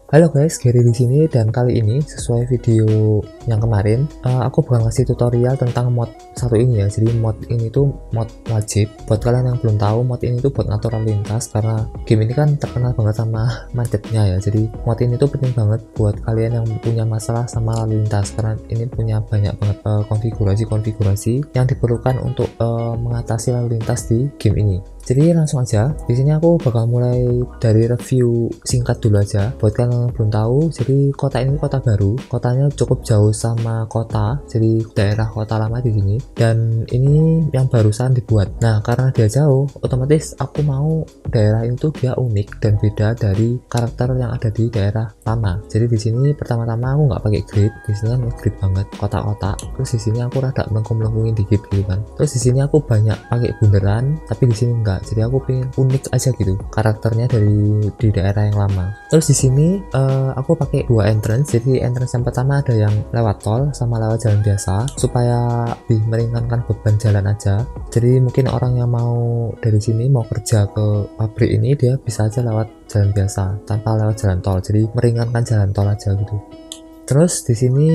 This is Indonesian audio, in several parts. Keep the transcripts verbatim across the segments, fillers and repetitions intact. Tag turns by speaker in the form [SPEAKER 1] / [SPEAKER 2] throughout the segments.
[SPEAKER 1] Halo guys, Gary di sini dan kali ini sesuai video yang kemarin uh, aku bakal ngasih tutorial tentang mod satu ini ya. Jadi mod ini tuh mod wajib buat kalian yang belum tahu. Mod ini tuh buat ngatur lalu lintas karena game ini kan terkenal banget sama macetnya ya. Jadi mod ini tuh penting banget buat kalian yang punya masalah sama lalu lintas karena ini punya banyak banget konfigurasi-konfigurasi uh, yang diperlukan untuk uh, mengatasi lalu lintas di game ini. Jadi langsung aja, di sini aku bakal mulai dari review singkat dulu aja buat kalian yang belum tahu. Jadi kota ini kota baru, kotanya cukup jauh sama kota, jadi daerah kota lama di sini. Dan ini yang barusan dibuat. Nah, karena dia jauh, otomatis aku mau daerah itu dia unik dan beda dari karakter yang ada di daerah lama. Jadi di sini pertama-tama aku nggak pakai grid, di sini kan grid banget kotak-kotak. Terus di sini aku rada melengkung-melengkungin dikit gitu kan. Terus di sini aku banyak pakai bundaran, tapi di sini enggak. Jadi aku pengen unik aja gitu karakternya dari di daerah yang lama. Terus di sini uh, aku pakai dua entrance. Jadi entrance yang pertama ada yang lewat tol sama lewat jalan biasa supaya lebih meringankan beban jalan aja. Jadi mungkin orang yang mau dari sini mau kerja ke pabrik ini dia bisa aja lewat jalan biasa tanpa lewat jalan tol. Jadi meringankan jalan tol aja gitu. Terus di sini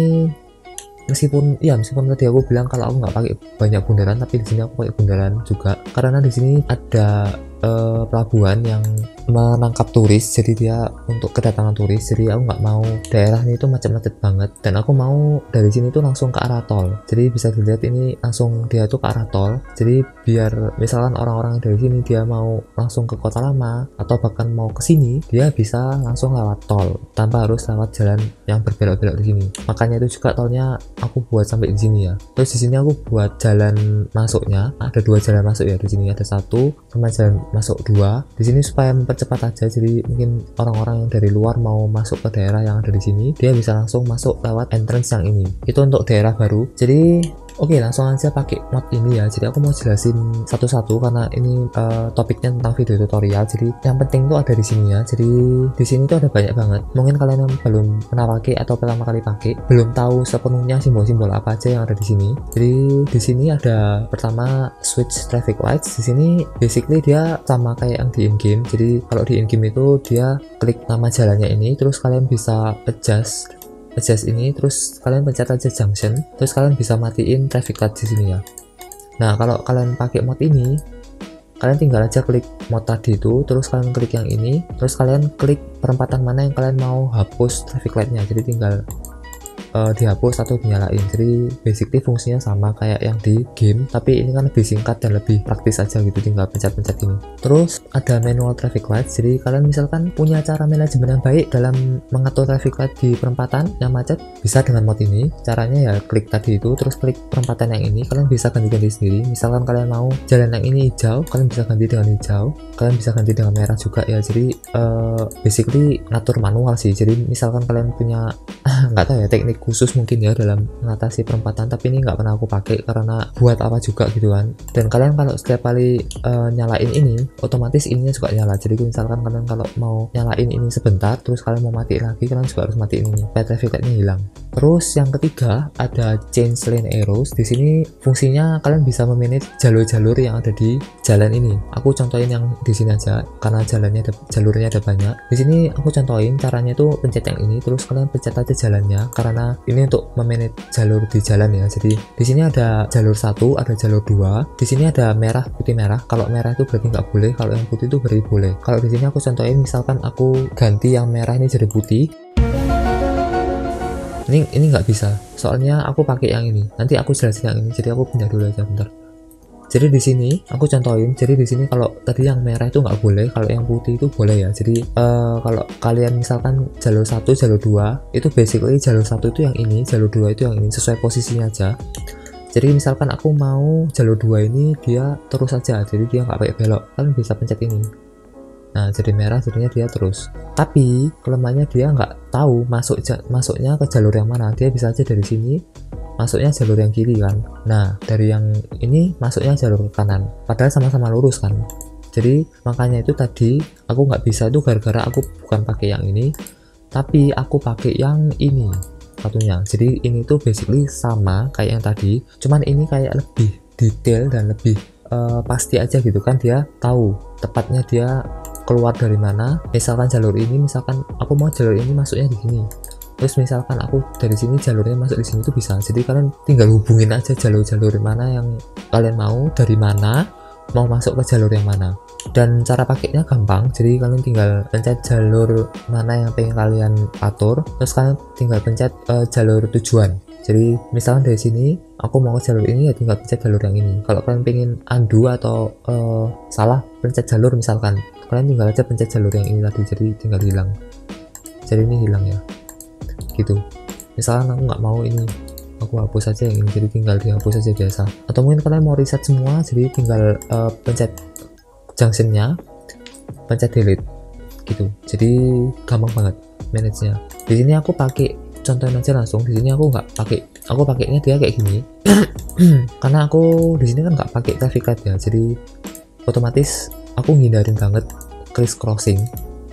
[SPEAKER 1] meskipun ya meskipun tadi aku bilang kalau aku nggak pakai banyak bundaran, tapi di sini aku pakai bundaran juga karena di sini ada uh, pelabuhan yang menangkap turis, jadi dia untuk kedatangan turis. Jadi aku nggak mau daerah ini tuh macet-macet banget dan aku mau dari sini tuh langsung ke arah tol. Jadi bisa dilihat ini langsung dia tuh ke arah tol. Jadi biar misalkan orang-orang dari sini dia mau langsung ke kota lama atau bahkan mau ke sini, dia bisa langsung lewat tol tanpa harus lewat jalan yang berbelok-belok di sini. Makanya itu juga tolnya aku buat sampai di sini ya. Terus di sini aku buat jalan masuknya, ada dua jalan masuk ya. Di sini ada satu sama jalan masuk dua. Di sini supaya mempercepat aja, jadi mungkin orang-orang yang dari luar mau masuk ke daerah yang ada di sini, dia bisa langsung masuk lewat entrance yang ini. Itu untuk daerah baru. Jadi oke, langsung aja pakai mod ini ya. Jadi aku mau jelasin satu-satu karena ini uh, topiknya tentang video tutorial. Jadi yang penting tuh ada di sini ya. Jadi di sini tuh ada banyak banget. Mungkin kalian yang belum pernah pakai atau pertama kali pakai, belum tahu sepenuhnya simbol-simbol apa aja yang ada di sini. Jadi di sini ada pertama switch traffic lights. Di sini basically dia sama kayak yang di in-game. Jadi kalau di in-game itu dia klik nama jalannya ini, terus kalian bisa adjust adjust ini, terus kalian pencet aja junction, terus kalian bisa matiin traffic light di sini ya. Nah, kalau kalian pakai mod ini, kalian tinggal aja klik mod tadi itu, terus kalian klik yang ini, terus kalian klik perempatan mana yang kalian mau hapus traffic lightnya. Jadi tinggal Uh, dihapus atau dinyalain. Jadi basically fungsinya sama kayak yang di game, tapi ini kan lebih singkat dan lebih praktis aja gitu, tinggal pencet-pencet ini. Terus ada manual traffic light. Jadi kalian misalkan punya cara manajemen yang baik dalam mengatur traffic light di perempatan yang macet, bisa dengan mod ini. Caranya ya klik tadi itu, terus klik perempatan yang ini, kalian bisa ganti-ganti sendiri. Misalkan kalian mau jalan yang ini hijau, kalian bisa ganti dengan hijau, kalian bisa ganti dengan merah juga ya. Jadi uh, basically ngatur manual sih. Jadi misalkan kalian punya nggak tahu ya teknik khusus mungkin ya dalam mengatasi perempatan, tapi ini nggak pernah aku pakai karena buat apa juga gitu kan. Dan kalian kalau setiap kali uh, nyalain ini, otomatis ininya juga nyala. Jadi misalkan kalian kalau mau nyalain ini sebentar, terus kalian mau matiin lagi, kalian juga harus matiin ini supaya traffic lightnya hilang. Terus yang ketiga ada change lane arrows. Di sini fungsinya kalian bisa memanage jalur-jalur yang ada di jalan ini. Aku contohin yang di sini aja karena jalannya ada, jalurnya ada banyak. Di sini aku contohin caranya itu pencet yang ini, terus kalian pencet aja jalannya karena ini untuk memanage jalur di jalan ya. Jadi di sini ada jalur satu, ada jalur dua. Di sini ada merah, putih, merah. Kalau merah itu berarti nggak boleh, kalau yang putih itu berarti boleh. Kalau di sini aku contohin, misalkan aku ganti yang merah ini jadi putih. Ini ini nggak bisa, soalnya aku pakai yang ini. Nanti aku jelasin yang ini. Jadi aku pindah dulu aja bentar. Jadi di sini aku contohin. Jadi di sini kalau tadi yang merah itu nggak boleh, kalau yang putih itu boleh ya. Jadi uh, kalau kalian misalkan jalur satu, jalur dua, itu basically jalur satu itu yang ini, jalur dua itu yang ini, sesuai posisinya aja. Jadi misalkan aku mau jalur dua ini dia terus aja, jadi dia nggak pakai belok, kalian bisa pencet ini. Nah, jadi merah jadinya dia terus. Tapi kelemahannya dia nggak tahu masuk masuknya ke jalur yang mana. Dia bisa aja dari sini masuknya jalur yang kiri kan. Nah, dari yang ini masuknya jalur ke kanan. Padahal sama-sama lurus kan. Jadi makanya itu tadi aku nggak bisa itu gara-gara aku bukan pakai yang ini, tapi aku pakai yang ini satunya. Jadi ini tuh basically sama kayak yang tadi, cuman ini kayak lebih detail dan lebih uh, pasti aja gitu kan. Dia tahu tepatnya dia keluar dari mana, misalkan jalur ini, misalkan aku mau jalur ini masuknya di sini, terus misalkan aku dari sini jalurnya masuk di sini itu bisa. Jadi kalian tinggal hubungin aja jalur-jalur mana yang kalian mau, dari mana mau masuk ke jalur yang mana. Dan cara pakainya gampang, jadi kalian tinggal pencet jalur mana yang pengen kalian atur, terus kalian tinggal pencet uh, jalur tujuan. Jadi misalkan dari sini aku mau ke jalur ini, ya tinggal pencet jalur yang ini. Kalau kalian pengen undo atau uh, salah pencet jalur, misalkan kalian tinggal aja pencet jalur yang ini tadi, jadi tinggal hilang. Jadi ini hilang ya, gitu. Misalkan aku nggak mau ini, aku hapus aja yang ini, jadi tinggal dihapus aja biasa. Atau mungkin kalian mau reset semua, jadi tinggal uh, pencet junctionnya, pencet delete, gitu. Jadi gampang banget manage-nya. Di sini aku pakai, contohin aja langsung. Di sini aku nggak pakai, aku pakainya dia kayak gini karena aku di sini kan nggak pakai traffic light ya, jadi otomatis aku hindarin banget criss crossing.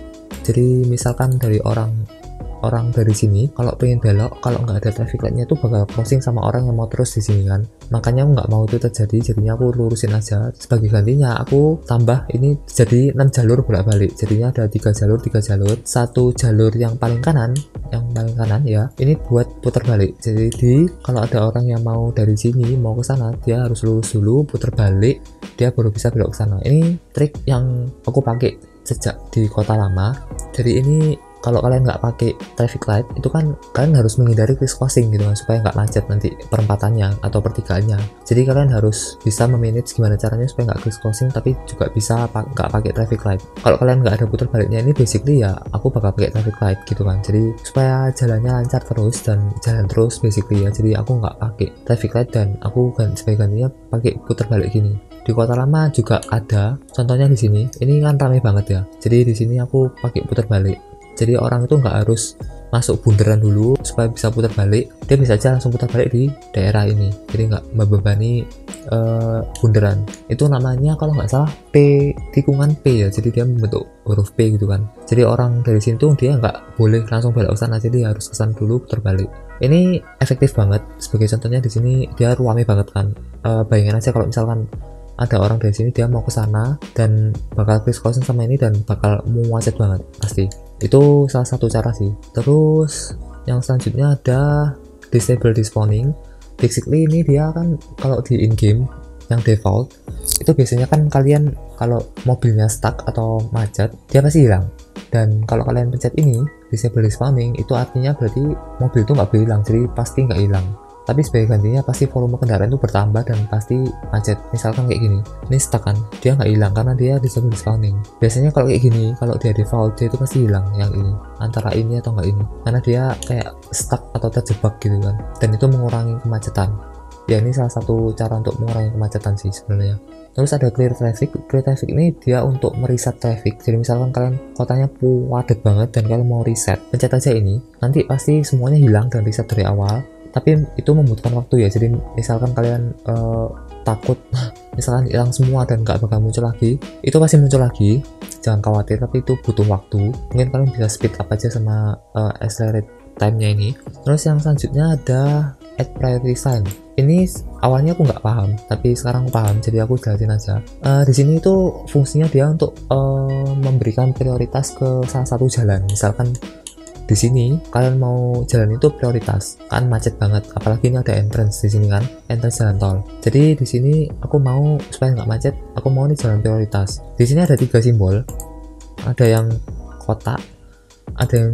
[SPEAKER 1] Jadi misalkan dari orang orang dari sini kalau pengen belok, kalau nggak ada traffic lightnya itu bakal crossing sama orang yang mau terus di sini kan. Makanya aku nggak mau itu terjadi, jadinya aku lurusin aja. Sebagai gantinya aku tambah ini jadi enam jalur bolak-balik, jadinya ada tiga jalur tiga jalur. Satu jalur yang paling kanan, yang paling kanan ya, ini buat putar balik. Jadi di, kalau ada orang yang mau dari sini mau ke sana, dia harus lurus dulu, putar balik, dia baru bisa belok ke sana. Ini trik yang aku pakai sejak di kota lama. Jadi ini kalau kalian nggak pakai traffic light itu kan kalian harus menghindari criss crossing gitu kan, supaya nggak macet nanti perempatannya atau pertigaannya. Jadi kalian harus bisa memanage gimana caranya supaya nggak criss crossing tapi juga bisa nggak pakai traffic light. Kalau kalian nggak ada putar baliknya ini basically ya aku bakal pakai traffic light gitu kan, jadi supaya jalannya lancar terus dan jalan terus basically ya. Jadi aku nggak pakai traffic light dan aku kan sebagai gantinya pakai putar balik gini. Di kota lama juga ada, contohnya di sini. Ini kan ramai banget ya. Jadi di sini aku pakai putar balik. Jadi orang itu nggak harus masuk bundaran dulu supaya bisa putar balik, dia bisa aja langsung putar balik di daerah ini, jadi nggak membebani uh, bundaran. Itu namanya kalau nggak salah P, tikungan P ya, jadi dia membentuk huruf P gitu kan. Jadi orang dari sini tuh dia nggak boleh langsung belok ke sana, jadi harus ke sana dulu putar balik. Ini efektif banget. Sebagai contohnya di sini dia ruame banget kan. Uh, bayangin aja kalau misalkan ada orang dari sini dia mau ke sana dan bakal criss crossing sama ini dan bakal macet banget pasti. Itu salah satu cara sih. Terus yang selanjutnya ada disable despawning. Basically ini dia kan kalau di in game yang default itu biasanya kan kalian kalau mobilnya stuck atau macet dia pasti hilang. Dan kalau kalian pencet ini disable despawning itu artinya berarti mobil itu nggak boleh hilang, jadi pasti nggak hilang. Tapi sebagai gantinya pasti volume kendaraan itu bertambah dan pasti macet. Misalkan kayak gini, ini stuck kan, dia nggak hilang karena dia disable despawning. Biasanya kalau kayak gini, kalau dia default dia itu pasti hilang yang ini, antara ini atau nggak ini, karena dia kayak stuck atau terjebak gitu kan. Dan itu mengurangi kemacetan. Ya ini salah satu cara untuk mengurangi kemacetan sih sebenarnya. Terus ada clear traffic. Clear traffic ini dia untuk mereset traffic. Jadi misalkan kalian kotanya padat banget dan kalian mau reset, pencet aja ini, nanti pasti semuanya hilang dan reset dari awal. Tapi itu membutuhkan waktu ya. Jadi misalkan kalian uh, takut misalkan hilang semua dan nggak bakal muncul lagi, itu pasti muncul lagi, jangan khawatir. Tapi itu butuh waktu. Mungkin kalian bisa speed up aja sama uh, accelerate time-nya ini. Terus yang selanjutnya ada add priority sign. Ini awalnya aku nggak paham, tapi sekarang aku paham, jadi aku jelasin aja. Uh, di sini itu fungsinya dia untuk uh, memberikan prioritas ke salah satu jalan. Misalkan di sini kalian mau jalan itu prioritas, kan macet banget, apalagi ini ada entrance di sini kan, entrance jalan tol. Jadi di sini aku mau supaya nggak macet, aku mau ini jalan prioritas. Di sini ada tiga simbol, ada yang kotak, ada yang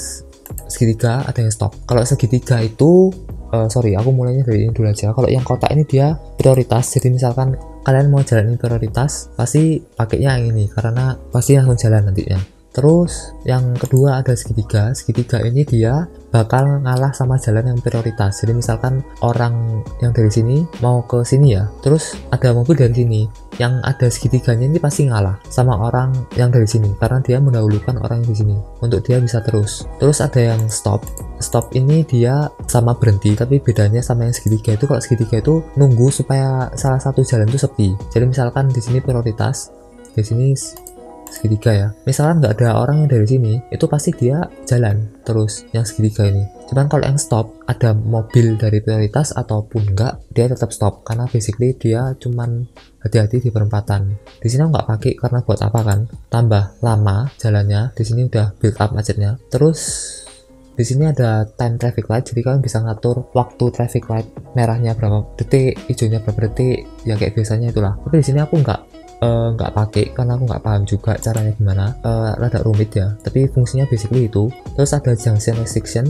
[SPEAKER 1] segitiga, ada yang stop. Kalau segitiga itu uh, sorry, aku mulainya dari ini dulu aja. Kalau yang kotak ini dia prioritas, jadi misalkan kalian mau jalanin prioritas, pasti pakainya yang ini karena pasti langsung jalan nantinya. Terus yang kedua ada segitiga. Segitiga ini dia bakal ngalah sama jalan yang prioritas. Jadi misalkan orang yang dari sini mau ke sini ya, terus ada mobil dari sini, yang ada segitiganya ini pasti ngalah sama orang yang dari sini karena dia mendahulukan orang yang di sini untuk dia bisa terus. Terus ada yang stop. Stop ini dia sama berhenti, tapi bedanya sama yang segitiga itu, kalau segitiga itu nunggu supaya salah satu jalan itu sepi. Jadi misalkan di sini prioritas, di sini segitiga ya. Misalkan nggak ada orang yang dari sini, itu pasti dia jalan terus yang segitiga ini. Cuman kalau yang stop, ada mobil dari prioritas ataupun enggak, dia tetap stop karena basically dia cuman hati-hati di perempatan. Di sini aku nggak pakai karena buat apa kan? Tambah lama jalannya. Di sini udah build up macetnya. Terus di sini ada time traffic light, jadi kalian bisa ngatur waktu traffic light, merahnya berapa detik, hijaunya berapa detik, ya kayak biasanya itulah. Tapi di sini aku nggak uh, nggak pakai karena aku nggak paham juga caranya gimana, uh, rada rumit ya. Tapi fungsinya basically itu. Terus ada junction restriction.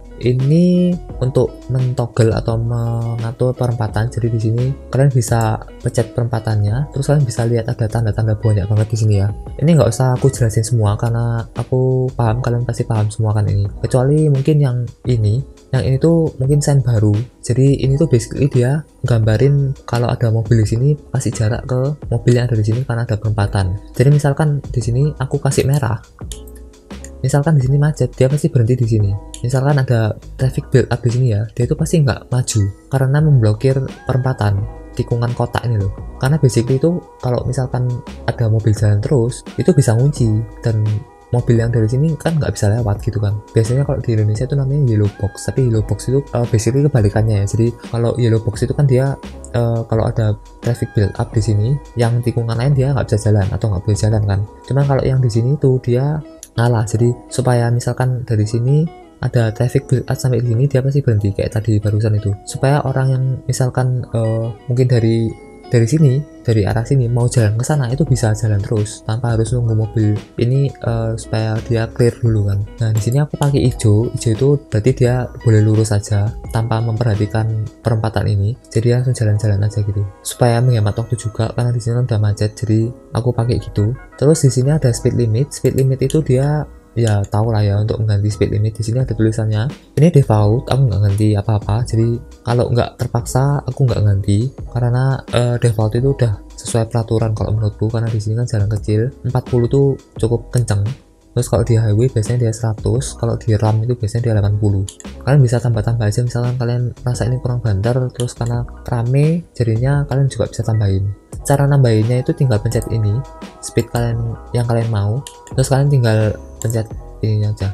[SPEAKER 1] Ini untuk mentoggle atau mengatur perempatan. Jadi di sini kalian bisa pencet perempatannya, terus kalian bisa lihat ada tanda-tanda banyak banget di sini ya. Ini nggak usah aku jelasin semua karena aku paham, kalian pasti paham semua kan ini. Kecuali mungkin yang ini, yang ini tuh mungkin sign baru. Jadi ini tuh basically dia gambarin kalau ada mobil di sini kasih jarak ke mobil yang ada di sini karena ada perempatan. Jadi misalkan di sini aku kasih merah. Misalkan di sini macet, dia pasti berhenti di sini. Misalkan ada traffic build up di sini ya, dia itu pasti nggak maju karena memblokir perempatan tikungan kotak ini loh. Karena basically itu kalau misalkan ada mobil jalan terus, itu bisa ngunci dan mobil yang dari sini kan nggak bisa lewat gitu kan. Biasanya kalau di Indonesia itu namanya yellow box, tapi yellow box itu uh, basically kebalikannya ya. Jadi kalau yellow box itu kan dia uh, kalau ada traffic build up di sini, yang tikungan lain dia nggak bisa jalan atau nggak boleh jalan kan. Cuman kalau yang di sini itu dia ngalah, jadi supaya misalkan dari sini ada traffic build up sampai di sini, dia pasti berhenti kayak tadi barusan itu, supaya orang yang misalkan uh, mungkin dari dari sini, dari arah sini mau jalan ke sana itu bisa jalan terus tanpa harus nunggu mobil ini uh, supaya dia clear dulu kan. Nah di sini aku pakai hijau, hijau itu berarti dia boleh lurus aja tanpa memperhatikan perempatan ini, jadi langsung jalan-jalan aja gitu supaya menghemat waktu juga karena di sini udah macet, jadi aku pakai gitu. Terus di sini ada speed limit. Speed limit itu dia ya tahu lah ya untuk mengganti speed limit. Di sini ada tulisannya ini default, aku nggak ganti apa-apa. Jadi kalau nggak terpaksa aku nggak ganti karena uh, default itu udah sesuai peraturan kalau menurutku, karena di sini kan jalan kecil empat puluh tuh cukup kenceng. Terus kalau di highway biasanya dia seratus, kalau di ram itu biasanya dia delapan puluh. Kalian bisa tambah-tambah aja, misalkan kalian rasa ini kurang banter terus karena rame jadinya kalian juga bisa tambahin. Cara nambahinnya itu tinggal pencet ini speed kalian yang kalian mau, terus kalian tinggal pencet ini aja,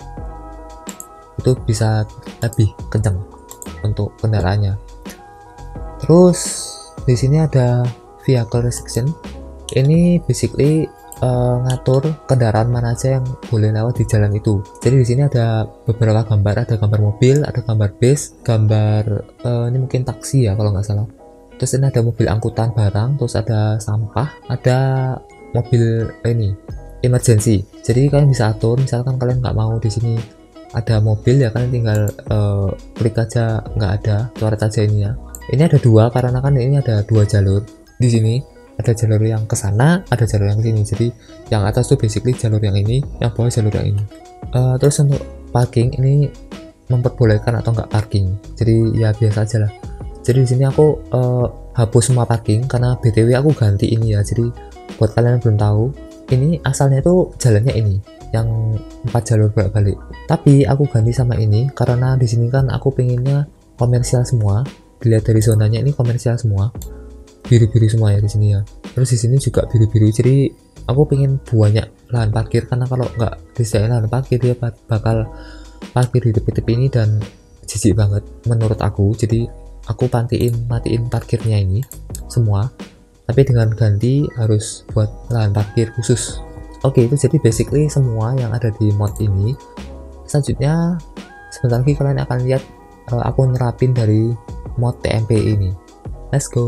[SPEAKER 1] itu bisa lebih kencang untuk kendaraannya. Terus di sini ada vehicle restriction. Ini basically uh, ngatur kendaraan mana aja yang boleh lewat di jalan itu. Jadi di sini ada beberapa gambar, ada gambar mobil, ada gambar bus, gambar uh, ini mungkin taksi ya kalau nggak salah. Terus ini ada mobil angkutan barang, terus ada sampah, ada mobil ini emergency. Jadi kalian bisa atur, misalkan kalian nggak mau di sini ada mobil ya kalian tinggal uh, klik aja nggak ada, coret aja ini ya. Ini ada dua karena kan ini ada dua jalur. Di sini ada jalur yang ke sana, ada jalur yang ke sini. Jadi yang atas tuh basically jalur yang ini, yang bawah jalur yang ini. Uh, terus untuk parking ini memperbolehkan atau nggak parking. Jadi ya biasa aja lah. Jadi di sini aku uh, hapus semua parking karena B T W aku ganti ini ya. Jadi buat kalian yang belum tahu, ini asalnya itu jalannya ini yang empat jalur bolak-balik. Tapi aku ganti sama ini karena di sini kan aku pengennya komersial semua. Dilihat dari zonanya ini komersial semua, biru-biru semua ya di sini ya. Terus di sini juga biru-biru. Jadi aku pengen banyak lahan parkir karena kalau nggak disediain lahan parkir dia bakal parkir di tepi-tepi ini dan jijik banget menurut aku. Jadi aku pantiin matiin parkirnya ini semua, tapi dengan ganti harus buat lahan parkir khusus. Oke, itu jadi basically semua yang ada di mod ini. Selanjutnya sebentar lagi kalian akan lihat uh, aku nerapin dari mod T M P ini. Let's go.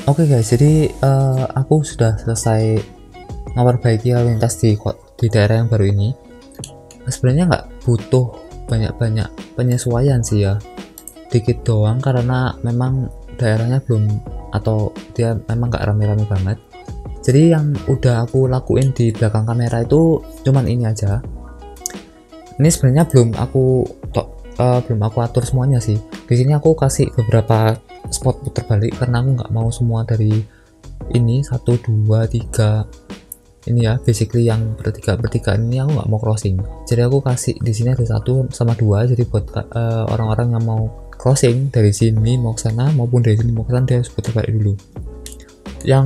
[SPEAKER 1] Oke okay guys, jadi uh, aku sudah selesai memperbaiki lalu lintas di di daerah yang baru ini. Sebenarnya nggak butuh banyak-banyak penyesuaian sih ya, dikit doang, karena memang daerahnya belum, atau dia memang nggak rame-rame banget. Jadi yang udah aku lakuin di belakang kamera itu cuman ini aja. Ini sebenarnya belum aku uh, belum aku atur semuanya sih. Di sini aku kasih beberapa spot putar balik karena aku nggak mau semua dari ini satu dua tiga ini ya, basically yang bertiga bertiga ini aku nggak mau crossing. Jadi aku kasih di sini ada satu sama dua, jadi buat uh, orang-orang yang mau crossing dari sini mau ke sana maupun dari sini mau ke sana dia harus putar balik dulu. Yang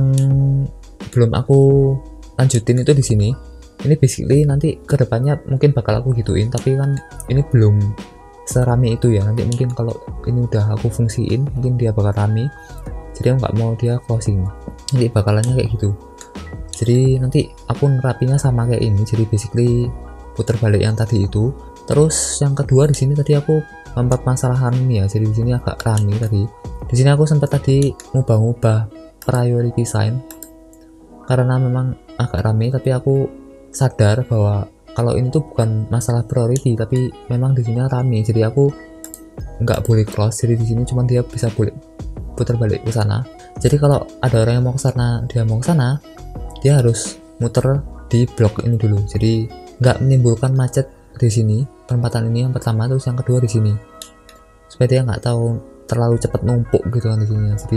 [SPEAKER 1] belum aku lanjutin itu di sini. Ini basically nanti kedepannya mungkin bakal aku gituin, tapi kan ini belum serame itu ya. Nanti mungkin kalau ini udah aku fungsiin mungkin dia bakal rame, jadi aku nggak mau dia closing, nanti bakalannya kayak gitu. Jadi nanti aku nerapinya sama kayak ini, jadi basically putar balik yang tadi itu. Terus yang kedua di sini tadi aku mempermasalahan ini ya, jadi di sini agak rame tadi. Di sini aku sempat tadi ngubah-ngubah priority sign karena memang agak rame, tapi aku sadar bahwa kalau ini tuh bukan masalah priority, tapi memang di sini rame, jadi aku nggak boleh cross. Jadi di sini cuma dia bisa boleh putar balik ke sana. Jadi kalau ada orang yang mau ke sana, dia mau ke sana, dia harus muter di blok ini dulu. Jadi nggak menimbulkan macet di sini. Perempatan ini yang pertama, terus yang kedua di sini, supaya dia nggak tahu terlalu cepat numpuk gitu kan di sini. Jadi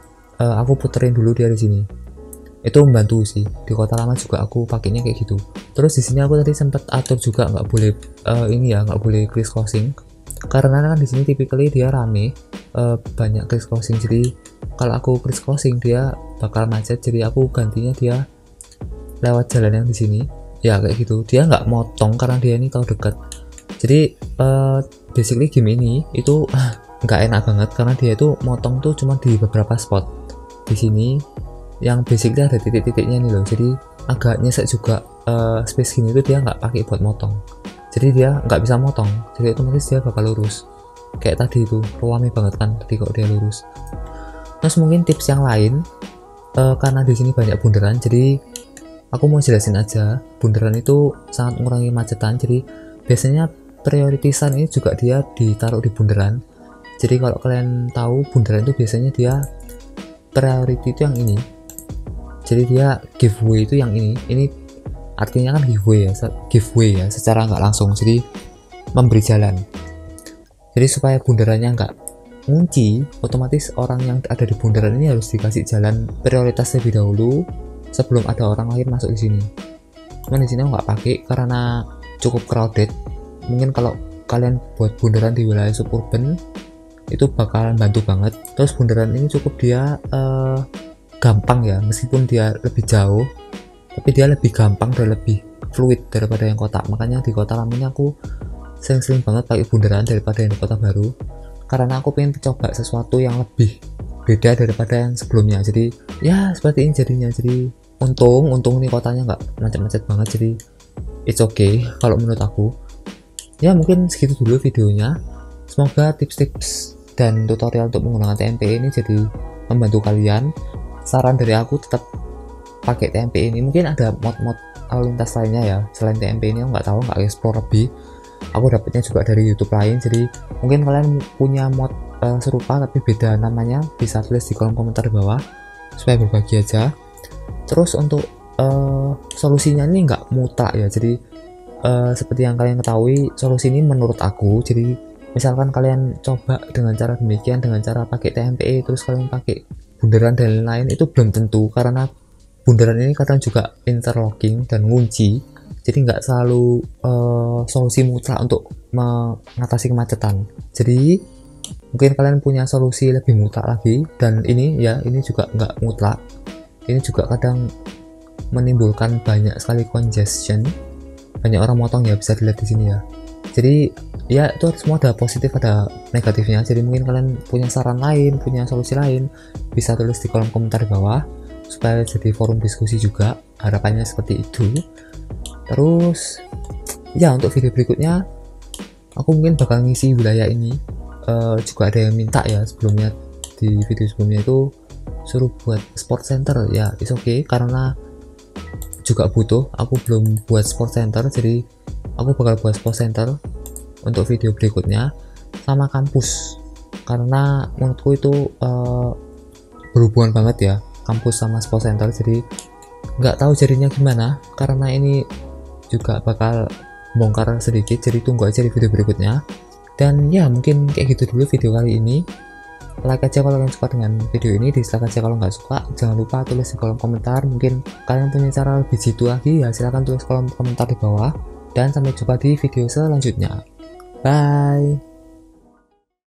[SPEAKER 1] uh, aku puterin dulu dia di sini. Itu membantu sih. Di kota lama juga aku pakainya kayak gitu. Terus di sini aku tadi sempat atur juga nggak boleh uh, ini ya, nggak boleh criss crossing karena kan di sini typically dia rame, uh, banyak criss crossing. Jadi kalau aku criss crossing dia bakal macet, jadi aku gantinya dia lewat jalan yang di sini ya, kayak gitu. Dia nggak motong karena dia ini tahu dekat. Jadi uh, basically game ini itu nggak enak banget karena dia itu motong tuh cuma di beberapa spot di sini yang basically ada titik-titiknya nih loh. Jadi agak nyesek juga, uh, space gini tuh dia nggak pakai buat motong, jadi dia nggak bisa motong, jadi otomatis dia bakal lurus kayak tadi itu. Rame banget kan tadi kok dia lurus. Terus mungkin tips yang lain, uh, karena di sini banyak bundaran, jadi aku mau jelasin aja. Bundaran itu sangat mengurangi macetan, jadi biasanya prioritisan ini juga dia ditaruh di bundaran. Jadi kalau kalian tahu bundaran itu biasanya dia priority itu yang ini, jadi dia giveaway itu yang ini. Ini artinya kan giveaway ya, giveaway ya secara nggak langsung, jadi memberi jalan. Jadi supaya bundarannya nggak ngunci, otomatis orang yang ada di bundaran ini harus dikasih jalan prioritas lebih dahulu sebelum ada orang lain masuk di sini. Cuman di sini aku nggak pakai karena cukup crowded. Mungkin kalau kalian buat bundaran di wilayah suburban itu bakalan bantu banget. Terus bundaran ini cukup dia uh, gampang ya, meskipun dia lebih jauh tapi dia lebih gampang dan lebih fluid daripada yang kota. Makanya di kota lama ini aku sering-sering banget pakai bundaran daripada yang di kota baru, karena aku pengen coba sesuatu yang lebih beda daripada yang sebelumnya. Jadi ya seperti ini jadinya. Jadi untung untung nih kotanya nggak macet-macet banget, jadi it's okay kalau menurut aku. Ya mungkin segitu dulu videonya. Semoga tips-tips dan tutorial untuk menggunakan T M P ini jadi membantu kalian. Saran dari aku tetap pakai T M P ini. Mungkin ada mod-mod lalu lintas lainnya ya selain T M P ini, aku nggak tahu, nggak explore lebih. Aku dapetnya juga dari YouTube lain, jadi mungkin kalian punya mod uh, serupa tapi beda namanya, bisa tulis di kolom komentar di bawah supaya berbagi aja. Terus untuk uh, solusinya ini nggak mutlak ya, jadi uh, seperti yang kalian ketahui solusi ini menurut aku. Jadi misalkan kalian coba dengan cara demikian, dengan cara pakai T M P E terus kalian pakai bundaran dan lain-lain, itu belum tentu karena bundaran ini kadang juga interlocking dan ngunci, jadi nggak selalu uh, solusi mutlak untuk mengatasi kemacetan. Jadi mungkin kalian punya solusi lebih mutlak lagi, dan ini ya ini juga nggak mutlak, ini juga kadang menimbulkan banyak sekali congestion, banyak orang motong ya, bisa dilihat di sini ya. Jadi ya itu semua ada positif ada negatifnya. Jadi mungkin kalian punya saran lain, punya solusi lain, bisa tulis di kolom komentar di bawah supaya jadi forum diskusi juga, harapannya seperti itu. Terus ya untuk video berikutnya aku mungkin bakal ngisi wilayah ini. Uh, juga ada yang minta ya sebelumnya, di video sebelumnya itu suruh buat sport center, ya it's okay, karena juga butuh, aku belum buat sport center, jadi aku bakal buat sport center untuk video berikutnya. Sama kampus, karena menurutku itu uh, berhubungan banget ya, kampus sama sport center, jadi nggak tahu jadinya gimana, karena ini juga bakal bongkar sedikit, jadi tunggu aja di video berikutnya. Dan ya mungkin kayak gitu dulu video kali ini. Like aja kalau kalian suka dengan video ini, dislike aja kalau nggak suka. Jangan lupa tulis di kolom komentar, mungkin kalian punya cara lebih jitu lagi ya, silahkan tulis kolom komentar di bawah. Dan sampai jumpa di video selanjutnya, bye.